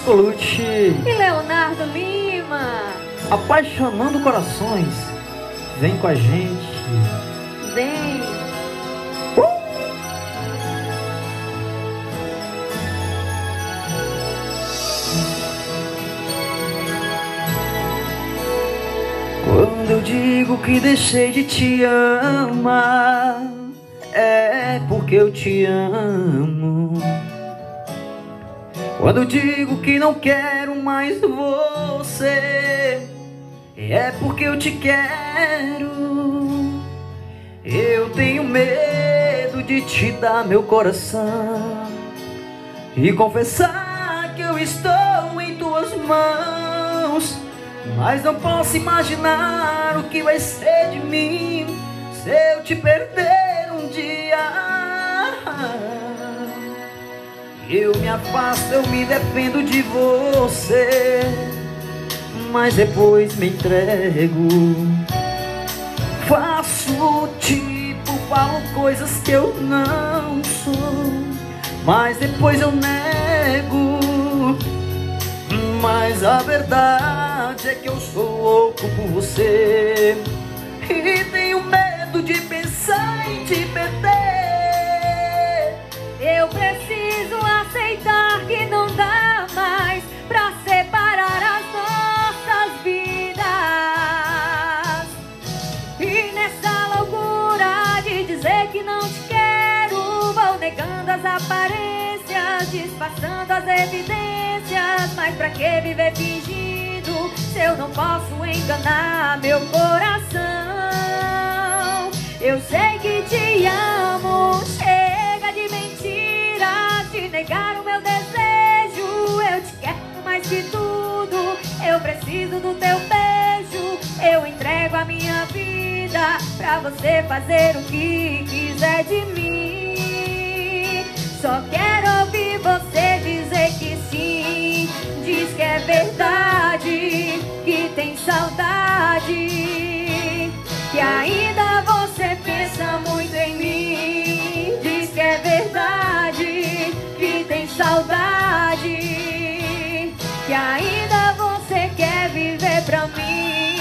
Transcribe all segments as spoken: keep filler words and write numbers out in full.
Colucci e Leonardo Lima, apaixonando corações. Vem com a gente. Vem. Uh! Quando eu digo que deixei de te amar, é porque eu te amo. Quando eu digo que não quero mais você, é porque eu te quero. Eu tenho medo de te dar meu coração e confessar que eu estou em tuas mãos, mas não posso imaginar o que vai ser de mim se eu te perder um dia. Eu me afasto, eu me defendo de você, mas depois me entrego. Faço tipo, falo coisas que eu não sou, mas depois eu nego. Mas a verdade é que eu sou louco por você e tenho medo de pensar em te perder. Eu preciso aceitar que não dá mais pra separar as nossas vidas. E nessa loucura de dizer que não te quero, vou negando as aparências, disfarçando as evidências. Mas pra que viver fingindo se eu não posso enganar meu coração? Eu sei que te amo, chega de mentiras, de negar o meu desejo. Eu te quero mais que tudo, eu preciso do teu beijo. Eu entrego a minha vida pra você fazer o que quiser de mim. Só quero ouvir você dizer que sim. Diz que é verdade, que tem saudade, que ainda você pensa muito em mim. Diz que é verdade, que tem saudade, que ainda você quer viver pra mim.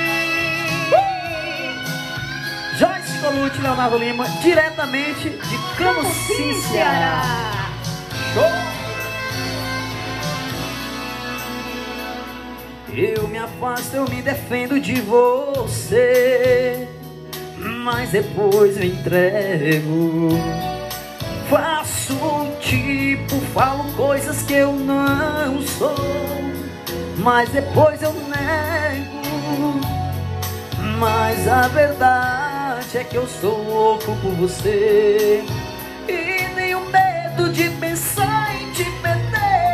Joyce Colucci, Leonardo Lima, diretamente de Camocim, Ceará. Show! Eu me afasto, eu me defendo de você, mas depois me entrego. Faço tipo, falo coisas que eu não sou, mas depois eu nego. Mas a verdade é que eu sou louco por você e tenho medo de pensar em te perder.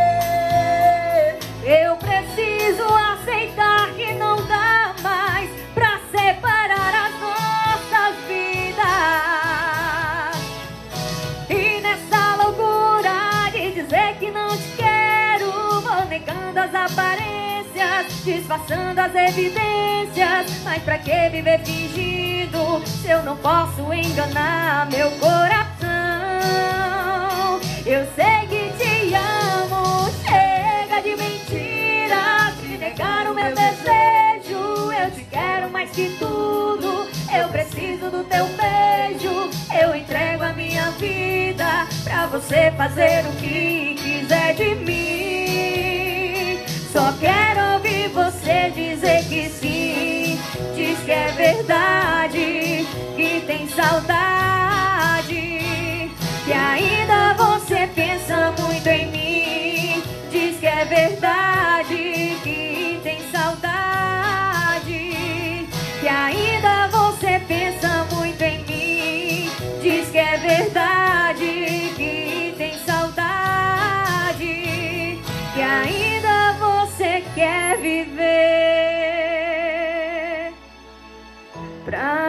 Eu preciso aceitar que não dá mais pra separar as nossas vidas. E nessa loucura de dizer que não te quero, vou negando as aparências, disfarçando as evidências. Mas pra que viver fingindo se eu não posso enganar meu coração? Eu sei que te amo, chega de mentiras, de negar o meu desejo. Eu te quero mais que tudo, eu preciso do teu beijo. Eu entrego a minha vida pra você fazer o que quiser de mim. Só quero ouvir você dizer que sim. Diz que é verdade, que tem saudade, que ainda você pensa muito em mim. Diz que é verdade, que tem saudade, que ainda você pensa muito em mim. Diz que é verdade, que tem saudade, que ainda você quer viver pra